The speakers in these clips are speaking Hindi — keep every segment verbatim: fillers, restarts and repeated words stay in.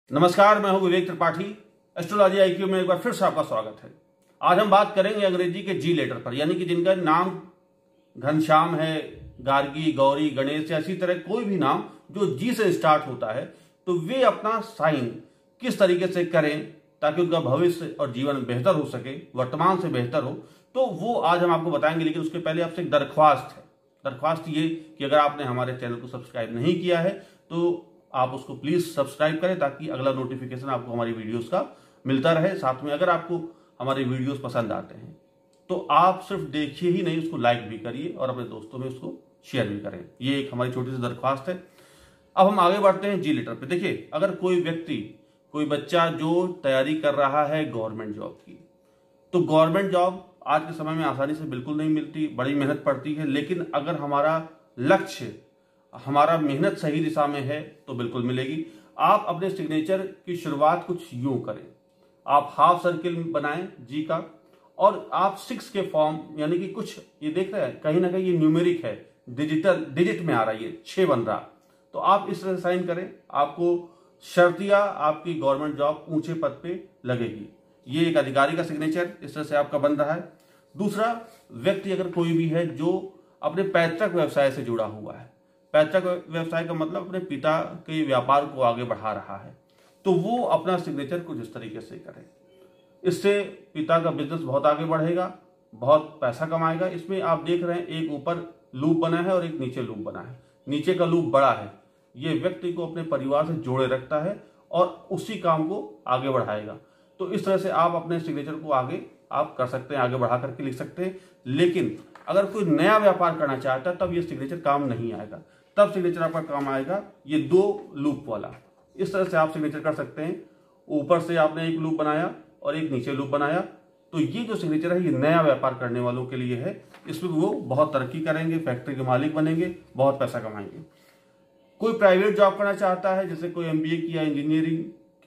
नमस्कार, मैं हूं विवेक त्रिपाठी। एस्ट्रोलॉजी आईक्यू में एक बार फिर से आपका स्वागत है। आज हम बात करेंगे अंग्रेजी के जी लेटर पर, यानी कि जिनका नाम घनश्याम है, गार्गी, गौरी, गणेश या इसी तरह कोई भी नाम जो जी से स्टार्ट होता है, तो वे अपना साइन किस तरीके से करें ताकि उनका भविष्य और जीवन बेहतर हो सके, वर्तमान से बेहतर हो, तो वो आज हम आपको बताएंगे। लेकिन उसके पहले आपसे एक दरख्वास्त है। दरख्वास्त ये कि अगर आपने हमारे चैनल को सब्सक्राइब नहीं किया है तो आप उसको प्लीज सब्सक्राइब करें ताकि अगला नोटिफिकेशन आपको हमारी वीडियोस का मिलता रहे। साथ में अगर आपको हमारे वीडियोस पसंद आते हैं तो आप सिर्फ देखिए ही नहीं, उसको लाइक भी करिए और अपने दोस्तों में उसको शेयर भी करें। ये एक हमारी छोटी सी दरख्वास्त है। अब हम आगे बढ़ते हैं जी लेटर पे। देखिए, अगर कोई व्यक्ति, कोई बच्चा जो तैयारी कर रहा है गवर्नमेंट जॉब की, तो गवर्नमेंट जॉब आज के समय में आसानी से बिल्कुल नहीं मिलती, बड़ी मेहनत पड़ती है। लेकिन अगर हमारा लक्ष्य, हमारा मेहनत सही दिशा में है तो बिल्कुल मिलेगी। आप अपने सिग्नेचर की शुरुआत कुछ यूं करें। आप हाफ सर्किल बनाएं जी का, और आप सिक्स के फॉर्म, यानी कि कुछ ये देख रहे हैं कहीं ना कहीं ये न्यूमेरिक है, डिजिटल डिजिट में आ रहा है, ये छह बन रहा, तो आप इस तरह से साइन करें। आपको शर्तिया आपकी गवर्नमेंट जॉब ऊंचे पद पे लगेगी। ये एक अधिकारी का सिग्नेचर इस तरह से आपका बन रहा है। दूसरा, व्यक्ति अगर कोई भी है जो अपने पैतृक व्यवसाय से जुड़ा हुआ है, पैतृक व्यवसाय का मतलब अपने पिता के व्यापार को आगे बढ़ा रहा है, तो वो अपना सिग्नेचर कुछ इस तरीके से करे। इससे पिता का बिजनेस बहुत आगे बढ़ेगा, बहुत पैसा कमाएगा। इसमें आप देख रहे हैं एक ऊपर लूप बना है और एक नीचे लूप बना है। नीचे का लूप बड़ा है, ये व्यक्ति को अपने परिवार से जोड़े रखता है और उसी काम को आगे बढ़ाएगा। तो इस तरह से आप अपने सिग्नेचर को आगे आप कर सकते हैं, आगे बढ़ा करके लिख सकते हैं। लेकिन अगर कोई नया व्यापार करना चाहता है तब ये सिग्नेचर काम नहीं आएगा। तब सिग्नेचर आपका काम आएगा ये दो लूप वाला। इस तरह से आप सिग्नेचर कर सकते हैं। ऊपर से आपने एक लूप बनाया और एक नीचे लूप बनाया, तो ये जो सिग्नेचर है ये नया व्यापार करने वालों के लिए है। इसमें वो बहुत तरक्की करेंगे, फैक्ट्री के मालिक बनेंगे, बहुत पैसा कमाएंगे। कोई प्राइवेट जॉब करना चाहता है, जैसे कोई एमबीए किया, इंजीनियरिंग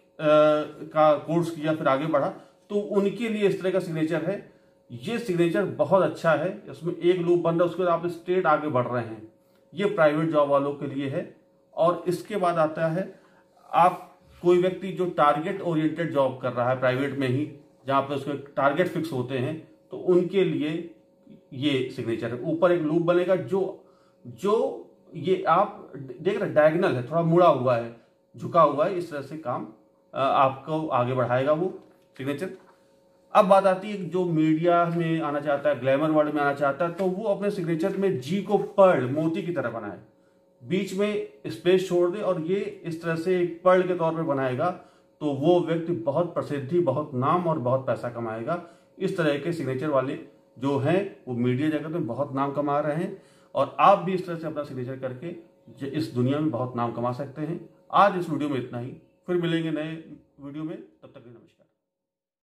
का कोर्स किया, फिर आगे बढ़ा, तो उनके लिए इस तरह का सिग्नेचर है। ये सिग्नेचर बहुत अच्छा है। इसमें एक लूप बन रहा है, उसके बाद आप स्ट्रेट आगे बढ़ रहे हैं। ये प्राइवेट जॉब वालों के लिए है। और इसके बाद आता है, आप कोई व्यक्ति जो टारगेट ओरिएंटेड जॉब कर रहा है प्राइवेट में ही, जहां पे उसके टारगेट फिक्स होते हैं, तो उनके लिए ये सिग्नेचर है। ऊपर एक लूप बनेगा जो जो ये आप देख रहे हैं डायगोनल है, थोड़ा मुड़ा हुआ है, झुका हुआ है। इस तरह से काम आपको आगे बढ़ाएगा वो सिग्नेचर। अब बात आती है जो मीडिया में आना चाहता है, ग्लैमर वर्ल्ड में आना चाहता है, तो वो अपने सिग्नेचर में जी को पर्ल, मोती की तरह बनाए, बीच में स्पेस छोड़ दे और ये इस तरह से एक पर्ल के तौर पे बनाएगा, तो वो व्यक्ति बहुत प्रसिद्धि, बहुत नाम और बहुत पैसा कमाएगा। इस तरह के सिग्नेचर वाले जो हैं वो मीडिया जगत में बहुत नाम कमा रहे हैं, और आप भी इस तरह से अपना सिग्नेचर करके इस दुनिया में बहुत नाम कमा सकते हैं। आज इस वीडियो में इतना ही, फिर मिलेंगे नए वीडियो में, तब तक नमस्कार।